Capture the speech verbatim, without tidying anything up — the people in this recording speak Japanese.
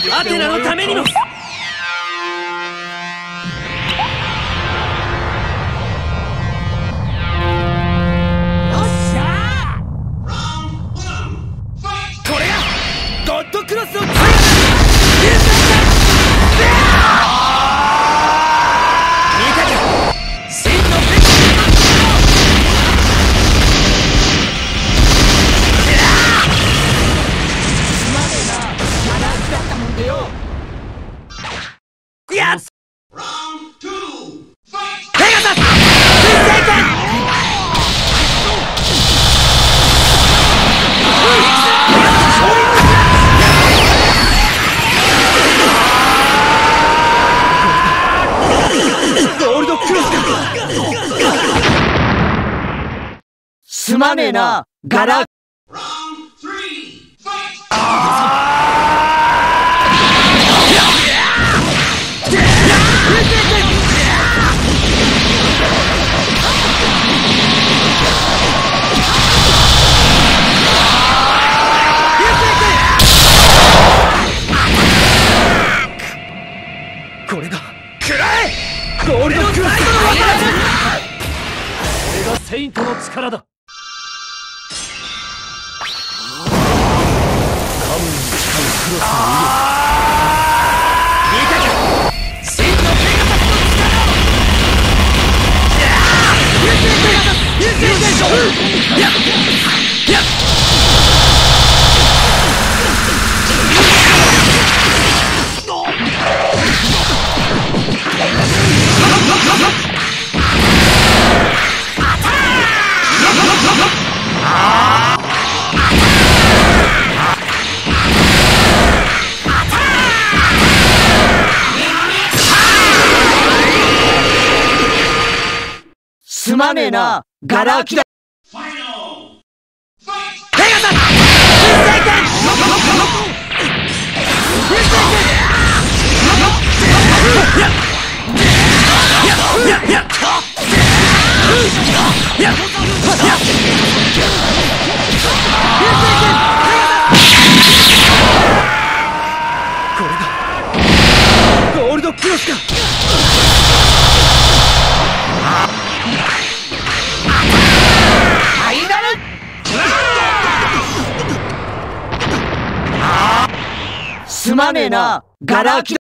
アテナのためにも。ゴッドクロスを使う。やっペガサスゴールドクロスか。すまねえなガラ。これが食らえゴールドクロス。これがセイントの力だ。神に近いクロスの威力。見たかセイントペガサスの力を。優勢ペガサス優勢戦争。やっやっすまねえなガラ空きだ。ペガサスこれがゴールドクロスか。すまねえなガラ空きだ。